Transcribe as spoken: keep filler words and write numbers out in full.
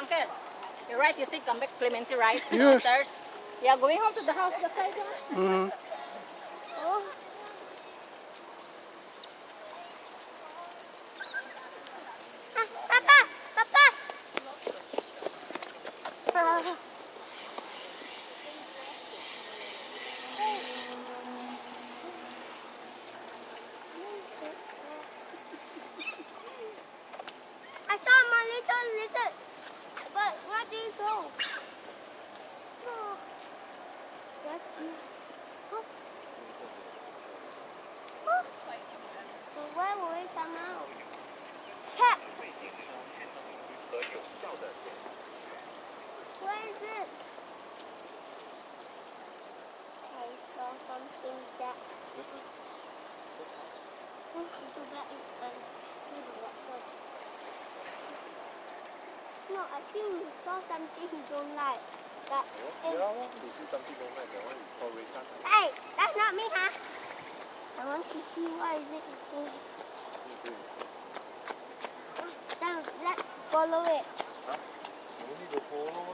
uncle. You're right, you see, come back Clementi, right? Yes. Downstairs. Yeah, going home to the house, the side. Mm-hmm. Oh. Ah, Papa! Papa! Ah. I saw my little lizard, but where did it go? Oh. That's me. Oh. Oh. So where will it come out? Check! Where is it? I saw something that... Oh, so that is the water. No, I think you saw something you don't like. That is... Hey, that's not me, huh? I want to see what is it doing. Then let's follow it.